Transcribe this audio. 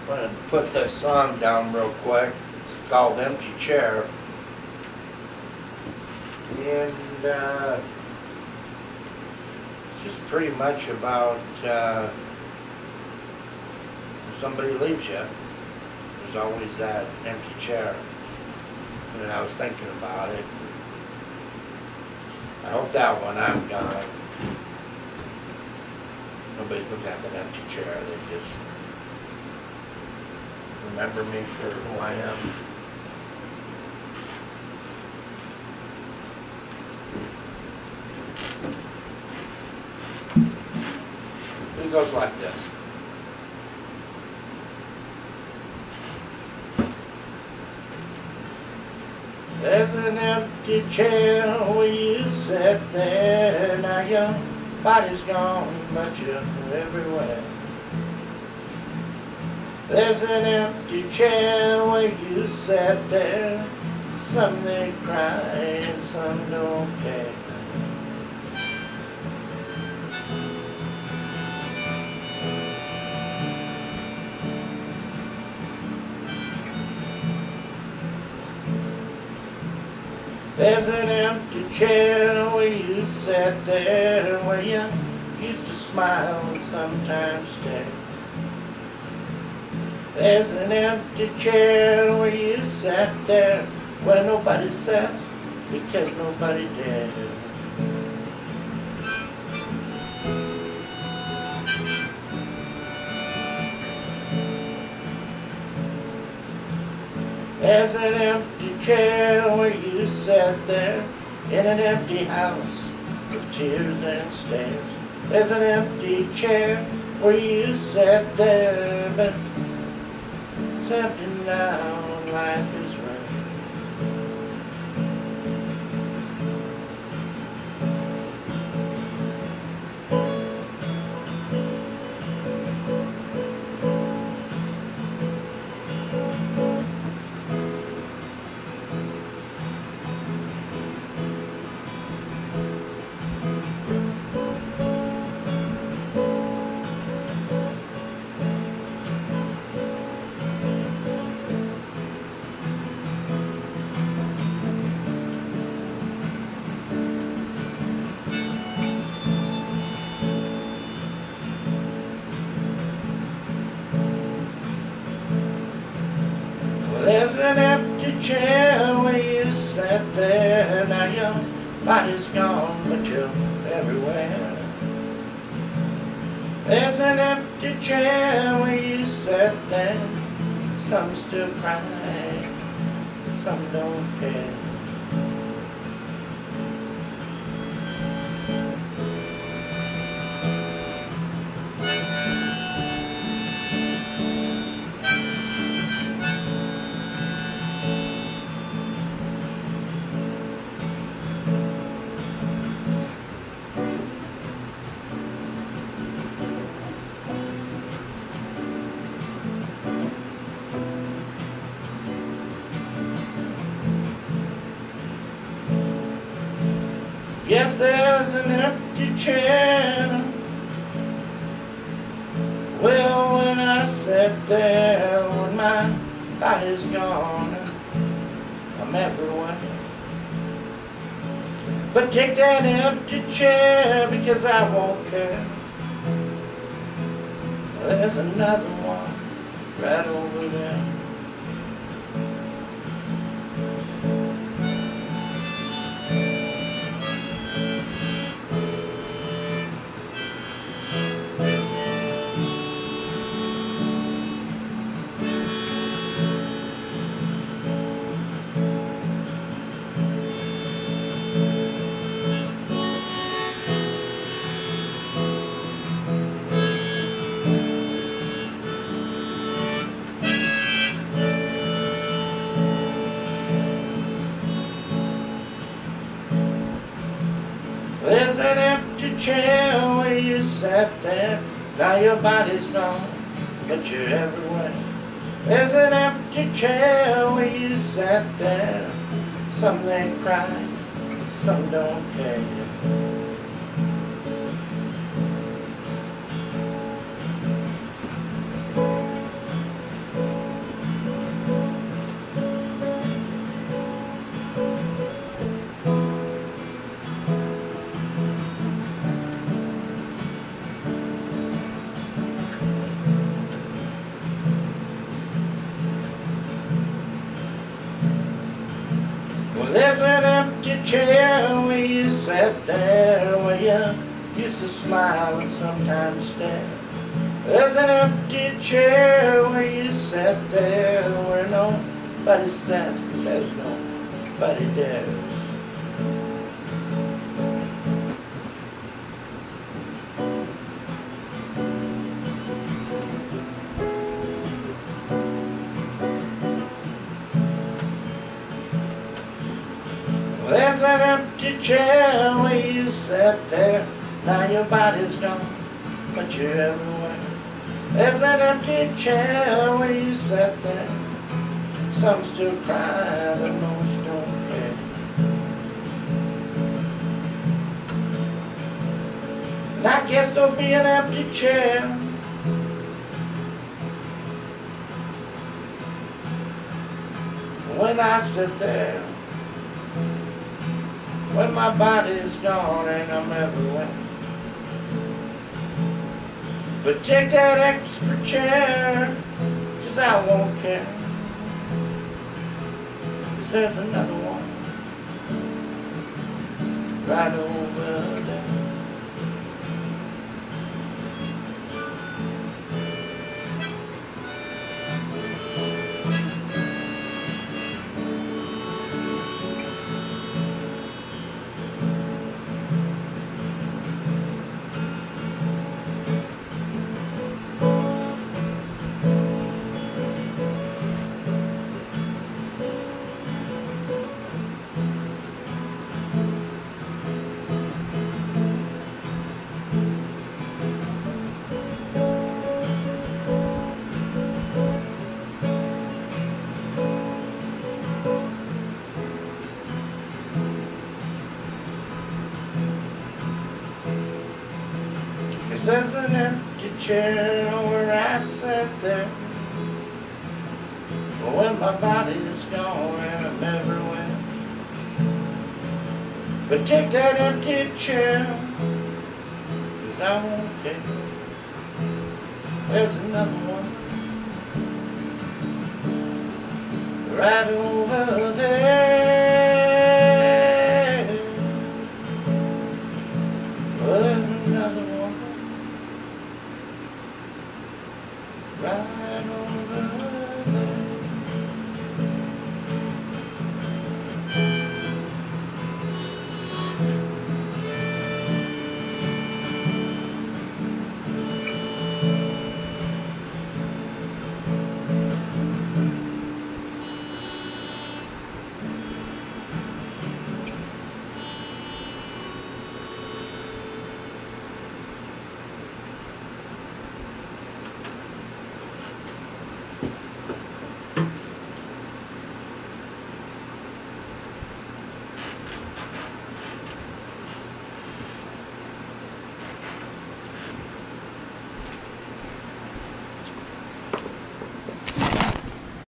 I'm going to put this song down real quick. It's called Empty Chair. And it's just pretty much about when somebody leaves you, there's always that empty chair. And I was thinking about it. I hope that when I'm gone, nobody's looking at that empty chair. They just remember me for who I am. It goes like this. There's an empty chair where you sit there. Now your body's gone, but you're everywhere. There's an empty chair where you sit there. Some they cry and some don't care. There's an empty chair where you sat there, where you used to smile and sometimes stare. There's an empty chair where you sat there, where nobody sat because nobody dared. There's an empty chair where you sat there in an empty house with tears and stares. There's an empty chair where you sat there, but it's empty now and life is right. There's an empty chair where you sat there. Now your body's gone, but you're everywhere. There's an empty chair where you sat there. Some still cry, some don't care. Yes, there's an empty chair. Well, when I sat there, when my body's gone, I'm everywhere. But take that empty chair, because I won't care. There's another one right over there. There's an empty chair where you sat there. Now your body's gone, but you're everywhere. There's an empty chair where you sat there. Some they cry, some don't care. sat there where you used to smile and sometimes stare. There's an empty chair where you sat there where nobody sits because nobody dares. There's an empty chair where you sat there. Now your body's gone, but you're everywhere. There's an empty chair where you sat there. Some still cry, but most don't care. And I guess there'll be an empty chair when I sit there, when my body's gone and I'm everywhere. But take that extra chair, 'cause I won't care, 'cause there's another one right over there. There's an empty chair where I sat there, when my body's gone and I'm everywhere. But take that empty chair, 'cause I won't care. There's another one right over there.